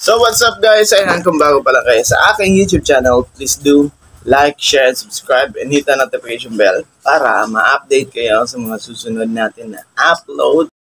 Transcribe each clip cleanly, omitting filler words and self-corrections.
So what's up guys, ayan kung bago pala kayo sa aking YouTube channel, please do like, share, and subscribe and hit the notification bell para ma-update kayo sa mga susunod natin na upload.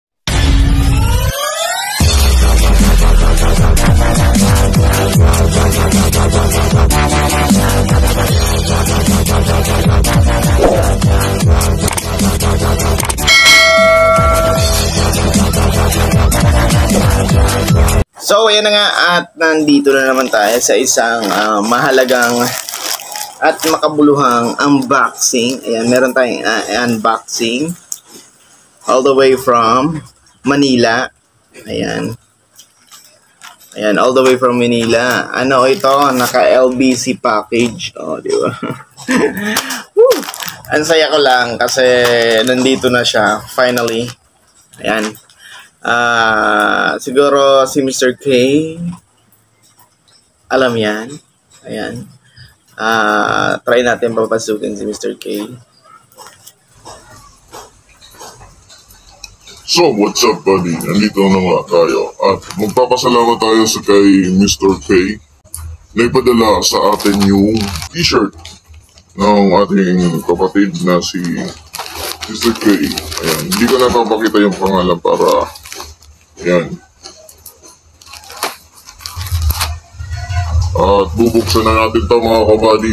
So ayan na nga, at nandito na naman tayo sa isang mahalagang at makabuluhang unboxing. Ayan, meron tayong unboxing all the way from Manila. Ayan. Ayan, all the way from Manila. Ano ito? Naka-LBC package. Oh, di ba? Ang saya ko lang kasi nandito na siya finally. Ayan. Siguro si Mr. K alam yan. Ayan. Try natin papasukin si Mr. K. So, what's up buddy? Nandito na nga tayo. At magpapasalamat tayo sa kay Mr. K na ipadala sa atin yung t-shirt ng ating kapatid na si Mr. K. Ayan. Hindi ko na papakita yung pangalan para ayan. At bubuksan na natin ito mga kabady.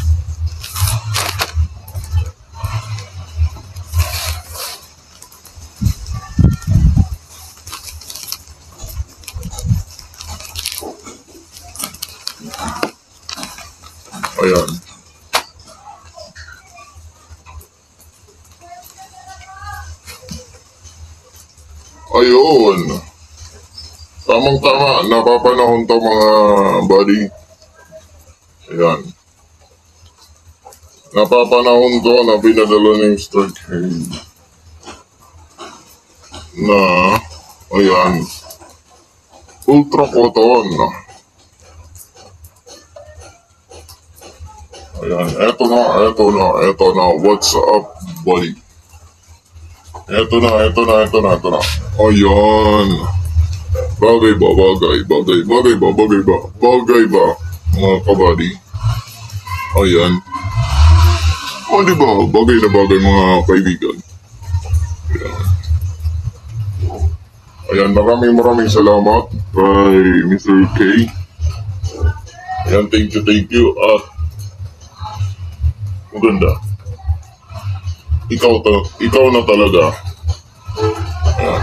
Ayan. Ayun. Tamang-tama. Napapanahon to mga buddy. Ayan. Napapanahon to na pinadala ng Mr. K. Na, ayan. Ultra cotton. Ayan. Eto na. What's up, buddy? Ito na. Ayan. Bagay ba? Mga kabady. Ayan. O diba? Bagay na bagay mga kaibigan. Ayan. Ayan. Maraming salamat kay Mr. K. Ayan. Thank you. At maganda. Ikaw na talaga. Ayan.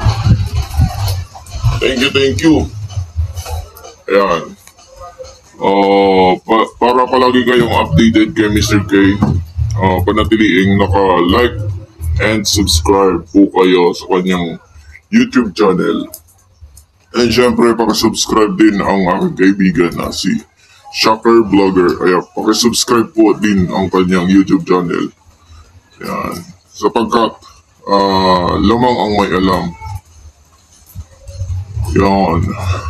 Thank you. Ayan. Para palagi kayong updated kay Mr. K, panatiliing naka-like and subscribe po kayo sa kanyang YouTube channel. And syempre, pakisubscribe din ang aking kaibigan na si Shocker Vlogger. Ayan, pakisubscribe po din ang kanyang YouTube channel. Ayan. Sapagkat lamang ang may alam. Yan.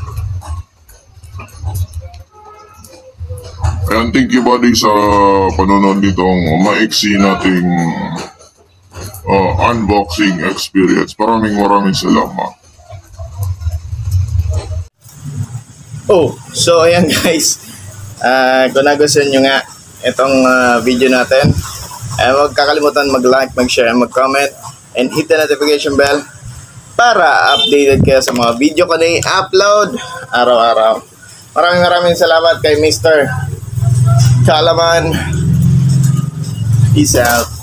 Ayan, thank you buddy sa panonood nitong maiksi nating unboxing experience. Maraming salamat. So ayan guys. Kung nagustuhan nyo nga itong video natin, huwag kakalimutan mag-like, mag-share, mag-comment, and hit the notification bell para updated kayo sa mga video ko na i-upload araw-araw. Maraming salamat kay Mr. Salamat. Peace out.